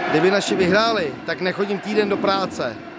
Kdyby naši vyhráli, tak nechodím týden do práce.